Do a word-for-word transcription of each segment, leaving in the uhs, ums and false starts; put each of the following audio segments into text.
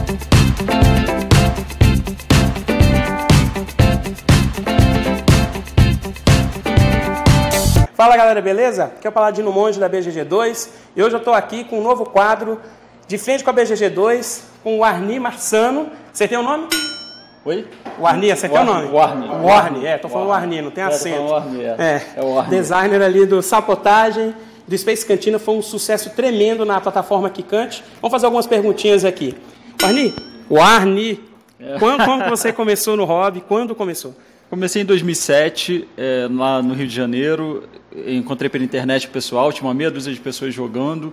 Fala galera, beleza? Aqui é o Paladino Monge da B G G dois e hoje eu estou aqui com um novo quadro de frente com a B G G dois com o Arni Marçano. Você tem o um nome? Oi? O Arni, você tem o nome? O Arni. O Arni, é, tô falando o Arni, não tem acento. É, o Arni, é. É, é o Arni. Designer ali do Sapotagem, do Space Cantina, foi um sucesso tremendo na plataforma Kikante. Vamos fazer algumas perguntinhas aqui. Arni, o Arni, é. Quando, como que você começou no hobby? Quando começou? Comecei em dois mil e sete, é, lá no Rio de Janeiro. Encontrei pela internet o pessoal, tinha uma meia dúzia de pessoas jogando.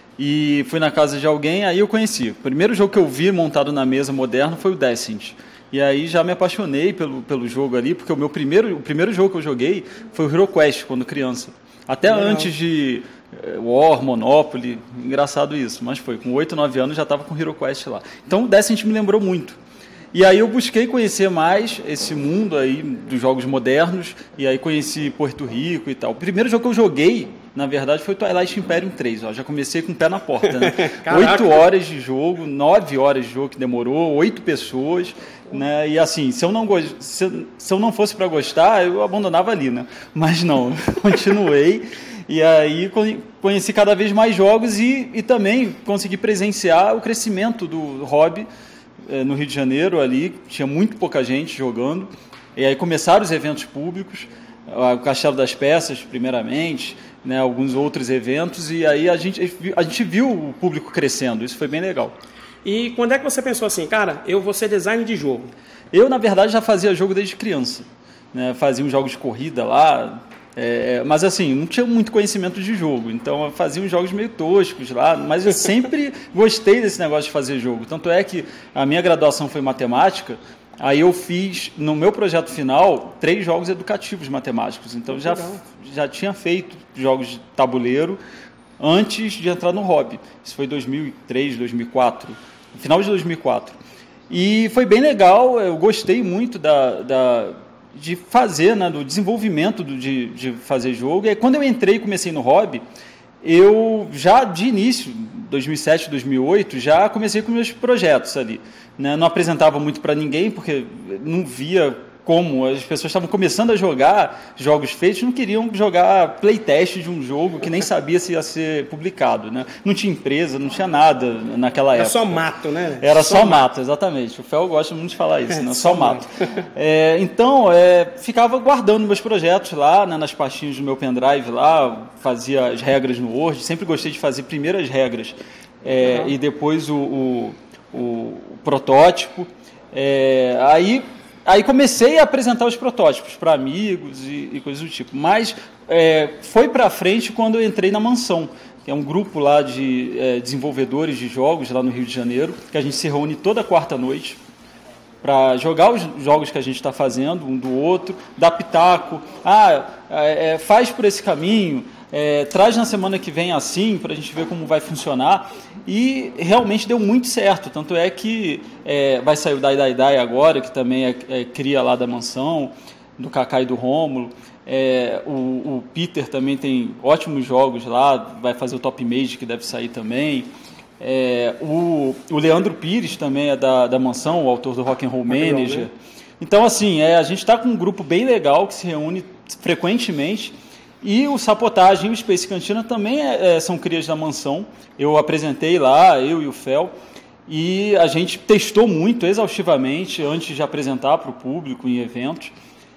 E fui na casa de alguém, aí eu conheci. O primeiro jogo que eu vi montado na mesa moderno foi o Descent. E aí já me apaixonei pelo, pelo jogo ali, porque o meu primeiro, o primeiro jogo que eu joguei foi o Hero Quest, quando criança. Até Legal. Antes de War, Monopoly, engraçado isso, mas foi. Com oito, nove anos já estava com o Hero Quest lá. Então o Descent me lembrou muito. E aí eu busquei conhecer mais esse mundo aí dos jogos modernos, e aí conheci Porto Rico e tal. O primeiro jogo que eu joguei, na verdade, foi Twilight Imperium três. Ó. Já comecei com o pé na porta, né? Oito horas de jogo, nove horas de jogo que demorou, oito pessoas, né? E assim, se eu não, go... se, se eu não fosse para gostar, eu abandonava ali, né? Mas não, continuei. E aí conheci cada vez mais jogos e, e também consegui presenciar o crescimento do hobby no Rio de Janeiro. Ali tinha muito pouca gente jogando, e aí começaram os eventos públicos, o Castelo das Peças primeiramente, né, alguns outros eventos, e aí a gente, a gente viu o público crescendo, isso foi bem legal. E quando é que você pensou assim, cara, eu vou ser designer de jogo? Eu, na verdade, já fazia jogo desde criança, né, fazia uns jogos de corrida lá, É, mas assim, não tinha muito conhecimento de jogo, então eu fazia uns jogos meio toscos lá, mas eu sempre gostei desse negócio de fazer jogo. Tanto é que a minha graduação foi em matemática, aí eu fiz, no meu projeto final, três jogos educativos matemáticos. Então já, já tinha feito jogos de tabuleiro antes de entrar no hobby. Isso foi em dois mil e três, dois mil e quatro, final de dois mil e quatro. E foi bem legal, eu gostei muito da... da de fazer, né, do desenvolvimento do, de, de fazer jogo. E aí, quando eu entrei e comecei no hobby, eu já de início, dois mil e sete, dois mil e oito, já comecei com meus projetos ali, né? Não apresentava muito para ninguém, porque não via como as pessoas estavam começando a jogar jogos feitos, não queriam jogar playtest de um jogo que nem sabia se ia ser publicado, né? Não tinha empresa, não tinha nada naquela época. Era só mato, né? Era só, só mato, mato, exatamente. O Fel gosta muito de falar isso, né? Só, só mato. É, então, é, ficava guardando meus projetos lá, né, nas pastinhas do meu pendrive lá, fazia as regras no Word, sempre gostei de fazer primeiro as regras é, uhum. e depois o, o, o protótipo. É, aí... Aí comecei a apresentar os protótipos para amigos e, e coisas do tipo. Mas é, foi para frente quando eu entrei na Mansão, que é um grupo lá de é, desenvolvedores de jogos lá no Rio de Janeiro, que a gente se reúne toda quarta-noite para jogar os jogos que a gente está fazendo, um do outro, dar pitaco. Ah, é, faz por esse caminho, é, traz na semana que vem assim, para a gente ver como vai funcionar. E realmente deu muito certo, tanto é que é, vai sair o Dai Dai Dai agora, que também é, é cria lá da Mansão, do Kaká e do Rômulo. É, o, o Peter também tem ótimos jogos lá, vai fazer o Top Mage, que deve sair também. É, o, o Leandro Pires também é da, da Mansão, o autor do Rock and Roll Manager. Então, assim, é, a gente está com um grupo bem legal, que se reúne frequentemente. E o Sapotagem e o Space Cantina também é, é, são crias da Mansão. Eu apresentei lá, eu e o Fel, e a gente testou muito exaustivamente antes de apresentar para o público em eventos.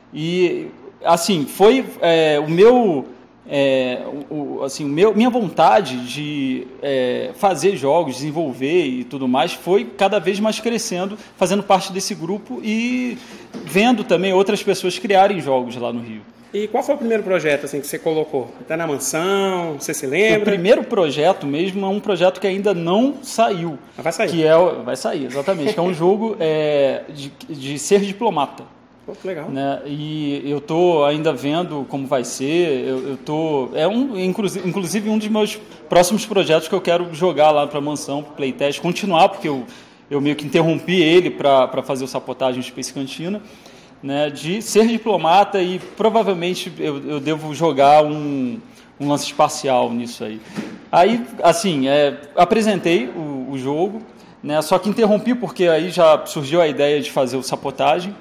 E, assim, foi é, o meu... É, o, assim, o meu, minha vontade de é, fazer jogos, desenvolver e tudo mais foi cada vez mais crescendo, fazendo parte desse grupo e vendo também outras pessoas criarem jogos lá no Rio. E qual foi o primeiro projeto assim, que você colocou? Está na Mansão? Você se lembra? O primeiro projeto mesmo é um projeto que ainda não saiu. Mas vai sair. Que é, vai sair, exatamente. Que é um jogo é, de, de ser diplomata. Pô, que legal. Né? E eu estou ainda vendo como vai ser. Eu, eu tô, é um, inclusive, inclusive um dos meus próximos projetos que eu quero jogar lá para a Mansão, para o Playtest, continuar, porque eu, eu meio que interrompi ele para fazer o Sapotagem Space Cantina. Né, de ser diplomata e provavelmente eu, eu devo jogar um, um lance espacial nisso aí. Aí, assim, é, apresentei o, o jogo, né? Só que interrompi porque aí já surgiu a ideia de fazer o Sapotagem,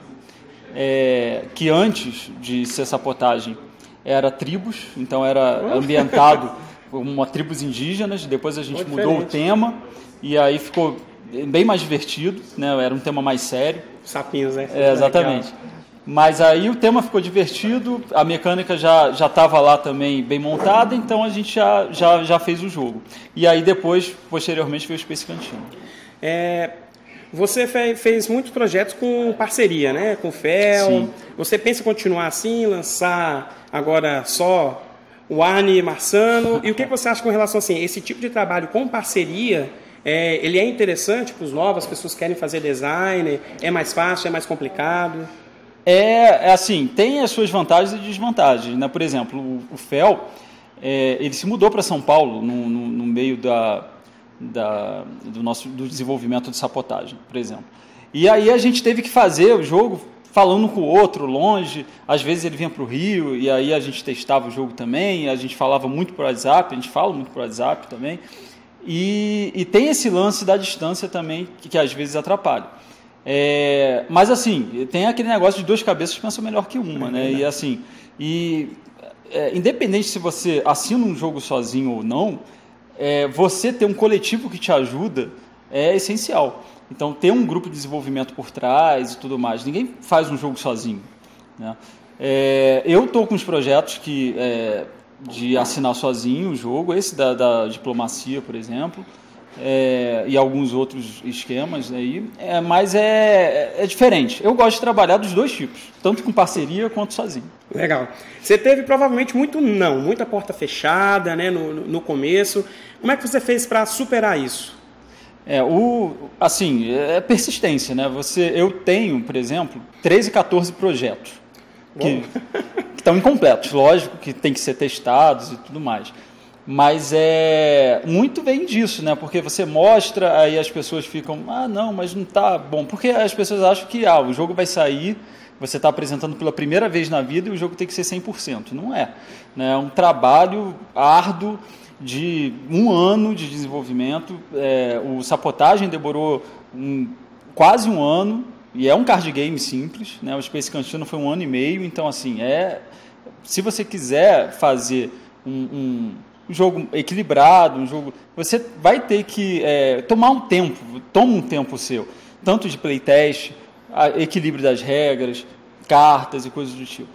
é, que antes de ser Sapotagem era tribos, então era ambientado como tribos indígenas, depois a gente mudou o tema e aí ficou bem mais divertido, né? Era um tema mais sério. Sapinhos, né? É, exatamente. Mas aí o tema ficou divertido, a mecânica já já estava lá também bem montada, então a gente já, já, já fez o jogo. E aí depois, posteriormente, veio o Space Cantina. É, você fe, fez muitos projetos com parceria, né? Com o Fel. Sim. Você pensa em continuar assim, lançar agora só o Arne e Marçano? E o que você acha com relação assim, esse tipo de trabalho com parceria, é, ele é interessante para os novos, as pessoas querem fazer design, é mais fácil, é mais complicado? É, é assim, tem as suas vantagens e desvantagens, né? Por exemplo, o, o Fel, é, ele se mudou para São Paulo no, no, no meio da, da, do nosso do desenvolvimento de Sapotagem, por exemplo. E aí a gente teve que fazer o jogo falando com o outro, longe. Às vezes ele vinha para o Rio e aí a gente testava o jogo também, a gente falava muito por WhatsApp, a gente fala muito por WhatsApp também. E, e tem esse lance da distância também que, que às vezes atrapalha. É, mas assim, tem aquele negócio de duas cabeças que pensam melhor que uma, né? E assim, e, é, independente se você assina um jogo sozinho ou não, é, você ter um coletivo que te ajuda é essencial. Então, ter um grupo de desenvolvimento por trás e tudo mais. Ninguém faz um jogo sozinho, né? É, eu estou com os projetos que, é, de assinar sozinho o jogo, esse da, da diplomacia, por exemplo. É, e alguns outros esquemas aí, é, mas é, é diferente. Eu gosto de trabalhar dos dois tipos, tanto com parceria quanto sozinho. Legal. Você teve provavelmente muito não, muita porta fechada, né, no, no começo. Como é que você fez para superar isso? É, o, assim, é persistência, né? Você, eu tenho, por exemplo, treze, quatorze projetos que, que estão incompletos, lógico que tem que ser testados e tudo mais. Mas é muito vem disso, né? Porque você mostra, aí as pessoas ficam, ah, não, mas não tá bom. Porque as pessoas acham que ah, o jogo vai sair, você está apresentando pela primeira vez na vida e o jogo tem que ser cem por cento. Não é. Né? É um trabalho árduo de um ano de desenvolvimento. É, o Sapotagem demorou um, quase um ano, e é um card game simples, né? O Space Cantina foi um ano e meio, então assim, é, se você quiser fazer um... um um jogo equilibrado, um jogo... Você vai ter que é, tomar um tempo, toma um tempo seu, tanto de playtest, equilíbrio das regras, cartas e coisas do tipo.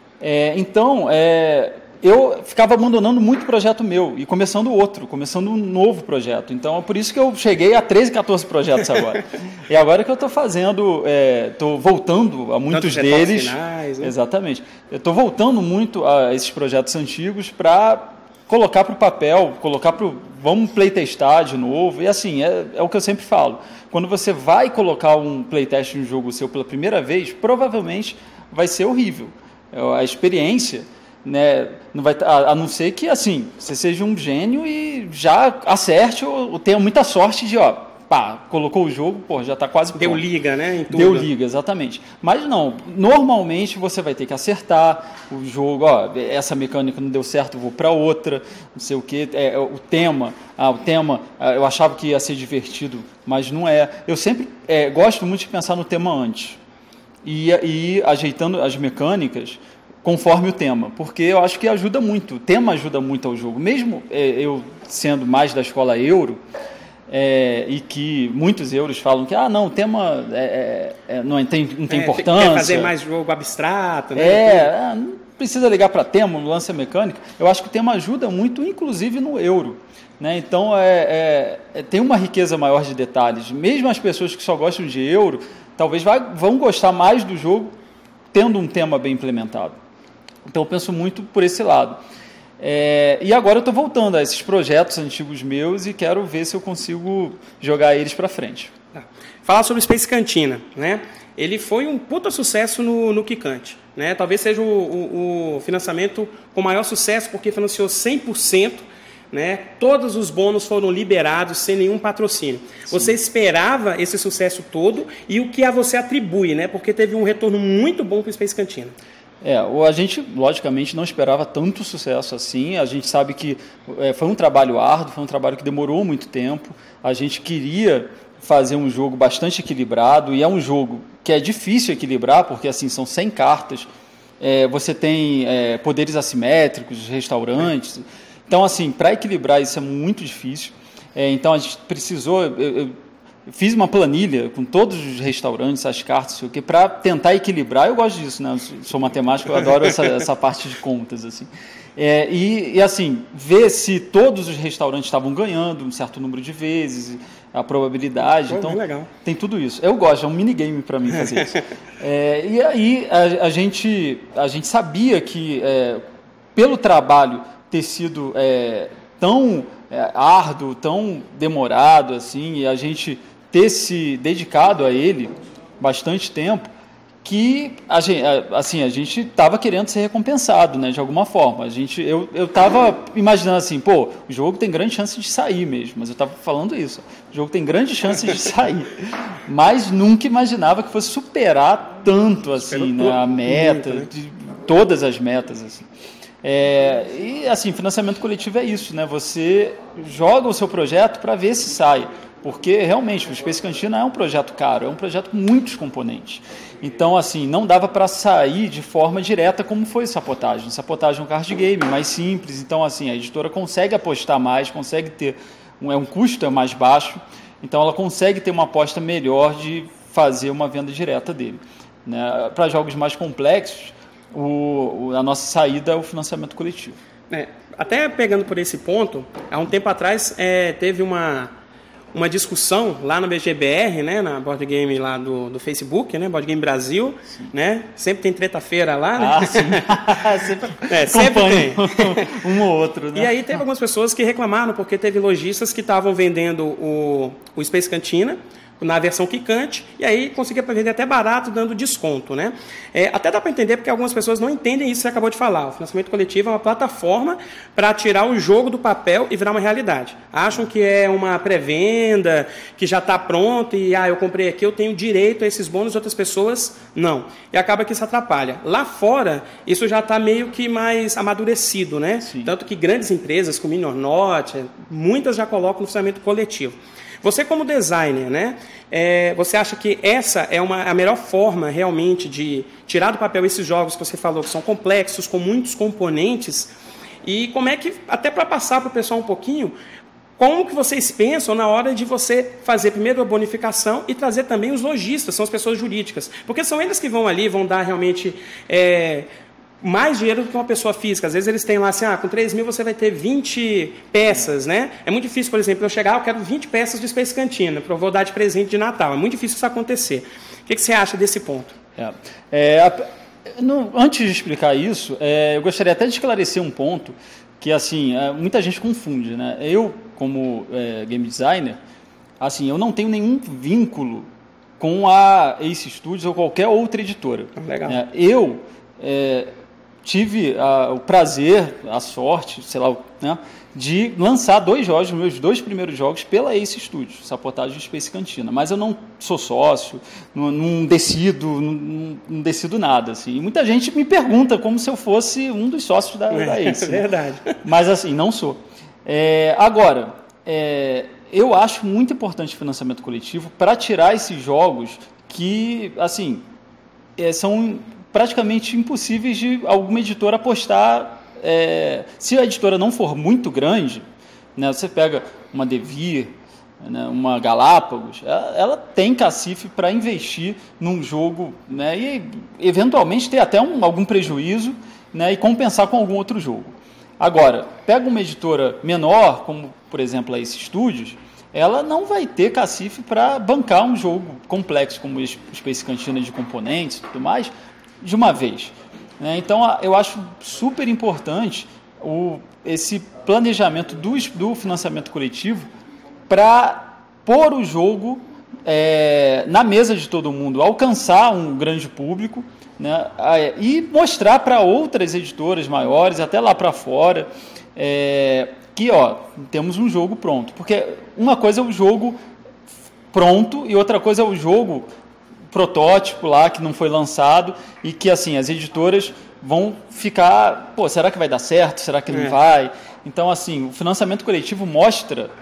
É, então, é, eu ficava abandonando muito projeto meu e começando outro, começando um novo projeto. Então, é por isso que eu cheguei a treze, quatorze projetos agora. E agora que eu estou fazendo, estou é, voltando a muitos deles... Finais, né? Exatamente. Eu estou voltando muito a esses projetos antigos para... colocar para o papel, colocar para o... Vamos playtestar de novo. E assim, é, é o que eu sempre falo. Quando você vai colocar um playtest em um jogo seu pela primeira vez, provavelmente vai ser horrível. A experiência, né, não vai, a, a não ser que assim, você seja um gênio e já acerte ou, ou tenha muita sorte de, ó, pá, colocou o jogo, pô, já está quase pronto. Deu liga, né? Em tudo. Deu liga, exatamente. Mas não, normalmente você vai ter que acertar o jogo, ó, essa mecânica não deu certo, vou para outra, não sei o quê. É, o tema, ah, o tema, ah, eu achava que ia ser divertido, mas não é. Eu sempre é, gosto muito de pensar no tema antes e, e ajeitando as mecânicas conforme o tema, porque eu acho que ajuda muito, o tema ajuda muito ao jogo. Mesmo é, eu sendo mais da escola Euro, É, e que muitos euros falam que ah, não, o tema é, é, não tem, não tem é, importância. Quer fazer mais jogo abstrato, né? É, não precisa ligar para tema, lance mecânica. Eu acho que o tema ajuda muito, inclusive no euro. Né? Então, é, é, tem uma riqueza maior de detalhes. Mesmo as pessoas que só gostam de euro, talvez vai, vão gostar mais do jogo tendo um tema bem implementado. Então, eu penso muito por esse lado. É, e agora eu estou voltando a esses projetos antigos meus e quero ver se eu consigo jogar eles para frente. Tá. Falar sobre o Space Cantina, né? Ele foi um puta sucesso no, no Quicante, né? Talvez seja o, o, o financiamento com maior sucesso, porque financiou cem por cento, né? Todos os bônus foram liberados sem nenhum patrocínio. Sim. Você esperava esse sucesso todo e o que a você atribui, né? Porque teve um retorno muito bom para o Space Cantina. É, a gente, logicamente, não esperava tanto sucesso assim. A gente sabe que é, foi um trabalho árduo, foi um trabalho que demorou muito tempo. A gente queria fazer um jogo bastante equilibrado, e é um jogo que é difícil equilibrar, porque assim são cem cartas, é, você tem é, poderes assimétricos, restaurantes, então assim, para equilibrar isso é muito difícil, é, então a gente precisou, eu, eu fiz uma planilha com todos os restaurantes, as cartas, o que, para tentar equilibrar. Eu gosto disso, né? Eu sou matemático, eu adoro essa, essa parte de contas, assim. É, e, e, assim, ver se todos os restaurantes estavam ganhando um certo número de vezes, a probabilidade. Pô, então, legal. Tem tudo isso. Eu gosto, é um minigame para mim fazer isso. É, e aí, a, a, gente, a gente sabia que, é, pelo trabalho ter sido é, tão é, árduo, tão demorado, assim, e a gente ter se dedicado a ele bastante tempo, que a gente, assim, a gente estava querendo ser recompensado, né, de alguma forma. A gente, eu estava imaginando assim, pô, o jogo tem grande chance de sair mesmo, mas eu estava falando isso, o jogo tem grande chance de sair, mas nunca imaginava que fosse superar tanto assim, né, a meta, muito, né? De todas as metas, assim. É, e assim, financiamento coletivo é isso, né? Você joga o seu projeto para ver se sai. Porque, realmente, o Space Cantina é um projeto caro, é um projeto com muitos componentes. Então, assim, não dava para sair de forma direta como foi Sabotagem. Sabotagem é um card game mais simples, então, assim, a editora consegue apostar mais, consegue ter... Um, é um custo é mais baixo, então ela consegue ter uma aposta melhor de fazer uma venda direta dele. Né? Para jogos mais complexos, o, o, a nossa saída é o financiamento coletivo. É, até pegando por esse ponto, há um tempo atrás é, teve uma... uma discussão lá no B G B R, né, na Board Game lá do, do Facebook, né, Board Game Brasil, né, sempre tem treta-feira lá, né? Ah, sim. sempre é, sempre tem. Um ou outro, né? E aí teve algumas pessoas que reclamaram, porque teve lojistas que estavam vendendo o, o Space Cantina na versão quicante, e aí conseguia vender até barato, dando desconto, né? É, até dá para entender, porque algumas pessoas não entendem isso que você acabou de falar. O financiamento coletivo é uma plataforma para tirar o jogo do papel e virar uma realidade. Acham que é uma pré-venda, que já está pronto, e ah, eu comprei aqui, eu tenho direito a esses bônus, outras pessoas não. E acaba que isso atrapalha. Lá fora, isso já está meio que mais amadurecido, né? Sim. Tanto que grandes empresas, como Minor Norte, muitas já colocam no financiamento coletivo. Você, como designer, né, é, você acha que essa é uma, a melhor forma realmente de tirar do papel esses jogos que você falou, que são complexos, com muitos componentes? E como é que, até para passar para o pessoal um pouquinho, como que vocês pensam na hora de você fazer primeiro a bonificação e trazer também os lojistas, são as pessoas jurídicas? Porque são eles que vão ali, vão dar realmente... É, mais dinheiro do que uma pessoa física. Às vezes eles têm lá assim, ah, com três mil você vai ter vinte peças, né? É muito difícil, por exemplo, eu chegar, eu quero vinte peças do Space Cantina, para eu vou dar de presente de Natal. É muito difícil isso acontecer. O que, que você acha desse ponto? É, é, a, no, antes de explicar isso, é, eu gostaria até de esclarecer um ponto que, assim, é, muita gente confunde, né? Eu, como é, game designer, assim, eu não tenho nenhum vínculo com a Ace Studios ou qualquer outra editora. Legal. É, eu... É, tive a, o prazer, a sorte, sei lá, né, de lançar dois jogos, meus dois primeiros jogos, pela Ace Studios, Sabotagem e Space Cantina. Mas eu não sou sócio, não, não decido, não, não decido nada. Assim. E muita gente me pergunta como se eu fosse um dos sócios da, da Ace. É verdade. Né? Mas assim, não sou. É, agora, é, eu acho muito importante o financiamento coletivo para tirar esses jogos que, assim, é, são... praticamente impossíveis de alguma editora apostar. É, se a editora não for muito grande, né, você pega uma Devir, né, uma Galápagos, ela, ela tem cacife para investir num jogo, né, e eventualmente ter até um, algum prejuízo, né, e compensar com algum outro jogo. Agora, pega uma editora menor, como por exemplo a Ace Studios, ela não vai ter cacife para bancar um jogo complexo como o Space Cantina de componentes e tudo mais, de uma vez. Né? Então, eu acho super importante o, esse planejamento do, do financiamento coletivo para pôr o jogo é, na mesa de todo mundo, alcançar um grande público, né? E mostrar para outras editoras maiores, até lá para fora, é, que ó, temos um jogo pronto. Porque uma coisa é o jogo pronto e outra coisa é o jogo protótipo lá que não foi lançado e que assim as editoras vão ficar, pô, será que vai dar certo? Será que não é. vai? Então assim, o financiamento coletivo mostra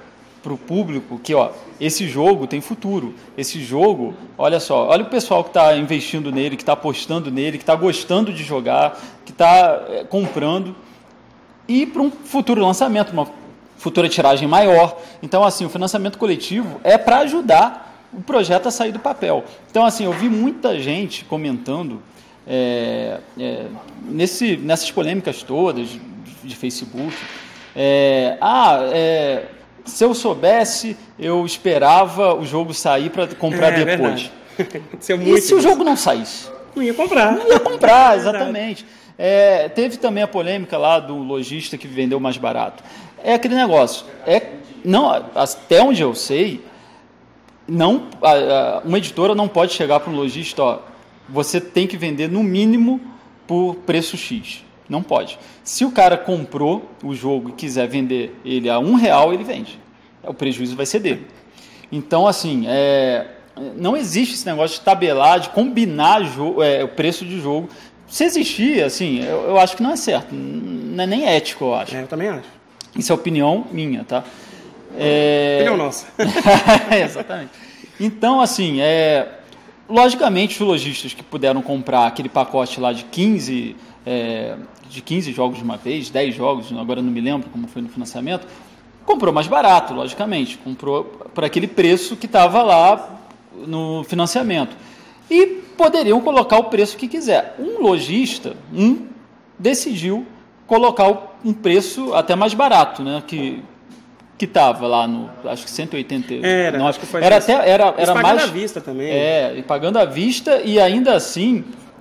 para o público que, ó, esse jogo tem futuro. Esse jogo, olha só, olha o pessoal que está investindo nele, que está apostando nele, que está gostando de jogar, que está é, comprando. E para um futuro lançamento, uma futura tiragem maior. Então, assim, o financiamento coletivo é para ajudar o projeto a sair do papel. Então, assim, eu vi muita gente comentando é, é, nesse, nessas polêmicas todas de, de Facebook. É, ah, é, se eu soubesse, eu esperava o jogo sair para comprar é, depois. E se o jogo não saísse? Não ia comprar. Não ia comprar, exatamente. É, teve também a polêmica lá do lojista que vendeu mais barato. É aquele negócio. É, não, até onde eu sei, não, a, a, uma editora não pode chegar para um lojista, ó, você tem que vender no mínimo por preço X. Não pode. Se o cara comprou o jogo e quiser vender ele a um real, ele vende. O prejuízo vai ser dele. Então, assim, é, não existe esse negócio de tabelar, de combinar jogo, é, o preço de jogo. Se existir, assim, eu, eu acho que não é certo. Não é nem ético, eu acho. É, eu também acho. Isso é opinião minha, tá? É... Opinião nossa. Exatamente. Então, assim, é... logicamente, os lojistas que puderam comprar aquele pacote lá de quinze, é... de quinze jogos de uma vez, dez jogos, agora não me lembro como foi no financiamento, comprou mais barato, logicamente. Comprou por aquele preço que estava lá no financiamento. E poderiam colocar o preço que quiser. Um lojista, um, decidiu colocar um preço até mais barato, né? Que que estava lá no, acho que cento e oitenta e nove. Era, acho que foi era até era era mais mais à vista também. É, e pagando à vista e ainda assim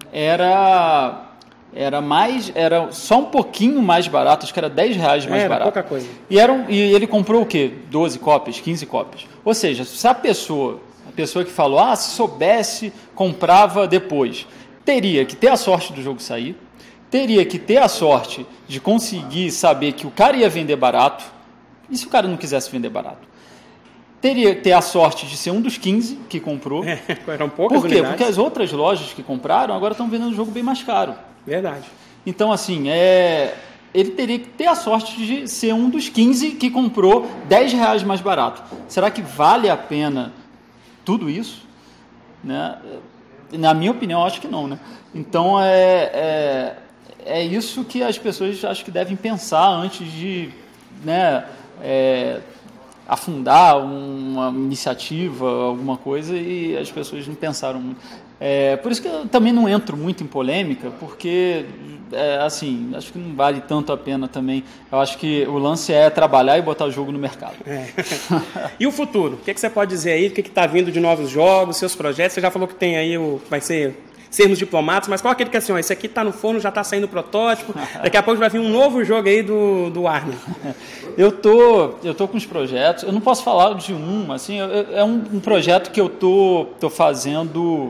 era era mais era só um pouquinho mais barato, acho que era dez reais mais era barato. Pouca coisa. E era um, e ele comprou o quê? doze cópias, quinze cópias. Ou seja, se a pessoa A pessoa que falou, ah, se soubesse, comprava depois. Teria que ter a sorte do jogo sair, teria que ter a sorte de conseguir saber que o cara ia vender barato, e se o cara não quisesse vender barato? Teria que ter a sorte de ser um dos quinze que comprou. É, eram poucas Por quê? unidades. Porque as outras lojas que compraram agora estão vendendo o jogo bem mais caro. Verdade. Então, assim, é... ele teria que ter a sorte de ser um dos quinze que comprou dez reais mais barato. Será que vale a pena tudo isso? Né? Na minha opinião, acho que não. Né? Então, é, é, é isso que as pessoas acho que devem pensar antes de, né, é, afundar uma iniciativa, alguma coisa, e as pessoas não pensaram muito. É, por isso que eu também não entro muito em polêmica, porque, é, assim, acho que não vale tanto a pena também. Eu acho que o lance é trabalhar e botar o jogo no mercado. É. E o futuro? O que, é que você pode dizer aí? O que está vindo de novos jogos, seus projetos? Você já falou que tem aí, o, vai ser Sermos Diplomatas, mas qual aquele que é assim, ó, esse aqui está no forno, já está saindo o protótipo, daqui a pouco vai vir um novo jogo aí do, do Warner. Eu tô, eu tô com os projetos, eu não posso falar de um, assim, é um, um projeto que eu tô, tô fazendo...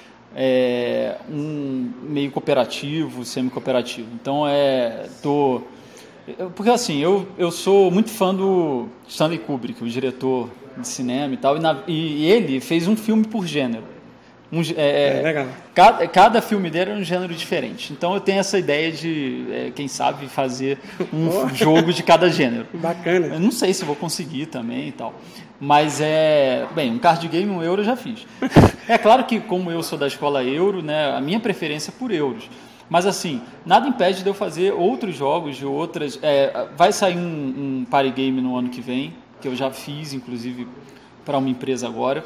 É um meio cooperativo, semi-cooperativo. Então, é, tô... Porque, assim, eu, eu sou muito fã do Stanley Kubrick, o diretor de cinema e tal, e, na, e ele fez um filme por gênero. Um, é, é, legal. Cada, cada filme dele é um gênero diferente. Então, eu tenho essa ideia de, é, quem sabe, fazer um oh. jogo de cada gênero. Bacana. Eu não sei se vou conseguir também e tal. Mas é... Bem, um card game, um euro eu já fiz. É claro que, como eu sou da escola euro, né, a minha preferência é por euros. Mas, assim, nada impede de eu fazer outros jogos de outras... É, vai sair um, um party game no ano que vem, que eu já fiz, inclusive, para uma empresa agora,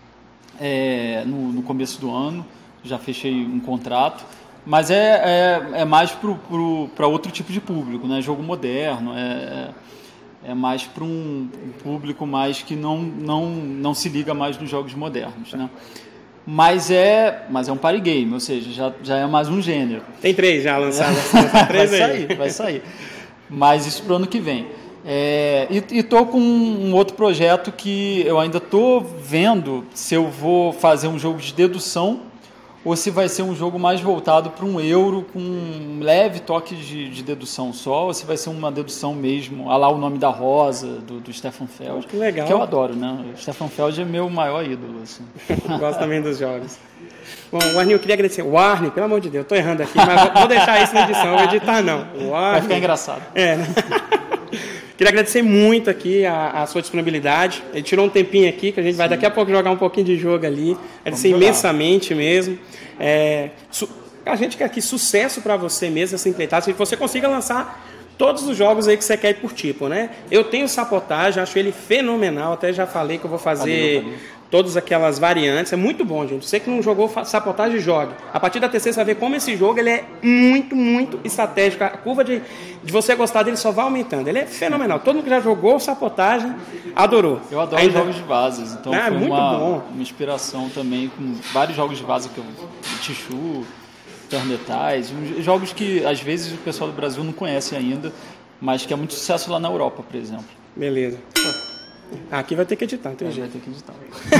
é, no, no começo do ano. Já fechei um contrato. Mas é, é, é mais para outro tipo de público, né? Jogo moderno, é... é mais para um público mais que não, não, não se liga mais nos jogos modernos, né? Mas é, mas é um party game, ou seja, já, já é mais um gênero. Tem três já lançados. Três vai sair, vai sair. Mas isso para o ano que vem. É, e estou com um outro projeto que eu ainda estou vendo se eu vou fazer um jogo de dedução ou se vai ser um jogo mais voltado para um euro com um leve toque de, de dedução só, ou se vai ser uma dedução mesmo, a lá O Nome da Rosa, do, do Stefan Feld. Que legal. Que eu adoro, né? O Stefan Feld é meu maior ídolo. Assim. Gosto também dos jogos. Bom, Warner, eu queria agradecer. Warner, pelo amor de Deus, estou errando aqui, mas vou deixar isso na edição, não vou editar não. Warner. Vai ficar engraçado. É, né? Queria agradecer muito aqui a, a sua disponibilidade. Ele tirou um tempinho aqui, que a gente Sim. vai daqui a pouco jogar um pouquinho de jogo ali. Agradecer imensamente mesmo. É, su, a gente quer aqui sucesso para você mesmo, essa empreitada, que você consiga lançar todos os jogos aí que você quer ir por tipo, né? Eu tenho Sabotagem, acho ele fenomenal, até já falei que eu vou fazer valeu, valeu. todas aquelas variantes, é muito bom, gente. Você que não jogou Sabotagem, jogue. A partir da terceira você vai ver como esse jogo ele é muito, muito estratégico. A curva de, de você gostar dele só vai aumentando. Ele é fenomenal. Todo mundo que já jogou Sabotagem adorou. Eu adoro Ainda... jogos de vases, então ah, foi muito uma, bom. uma inspiração também com vários jogos de vaso que eu... Tichu, Turnetais, jogos que às vezes o pessoal do Brasil não conhece ainda, mas que é muito sucesso lá na Europa, por exemplo. Beleza. Aqui vai ter que editar, não tem jeito. Vai ter que editar.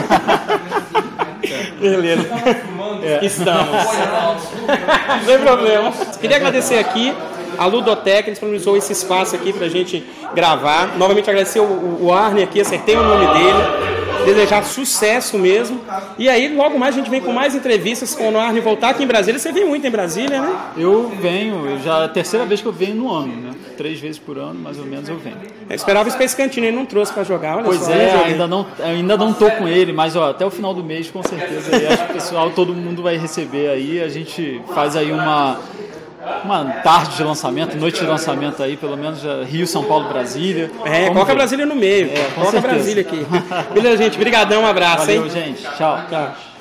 Beleza. É. Estamos. Não tem problema. Queria agradecer aqui a Ludotec, que disponibilizou esse espaço aqui pra gente gravar. Novamente agradecer o, o Arne aqui, acertei o nome dele. Desejar sucesso mesmo. E aí, logo mais, a gente vem com mais entrevistas quando o Arne voltar aqui em Brasília. Você vem muito em Brasília, né? Eu venho, eu já é a terceira vez que eu venho no ano, né? Três vezes por ano, mais ou menos, eu venho. Eu esperava o Space Cantina, ele não trouxe para jogar, olha pois só. Pois é, ainda não, ainda não tô com ele, mas ó, até o final do mês, com certeza, aí, acho que o pessoal, todo mundo vai receber aí. A gente faz aí uma... uma tarde de lançamento, noite de lançamento aí, pelo menos Rio, São Paulo, Brasília. É, Vamos coloca ver. Brasília no meio. É, coloca certeza. Brasília aqui. Beleza, gente. Obrigadão, um abraço. Valeu, hein? gente. Tchau. Tchau.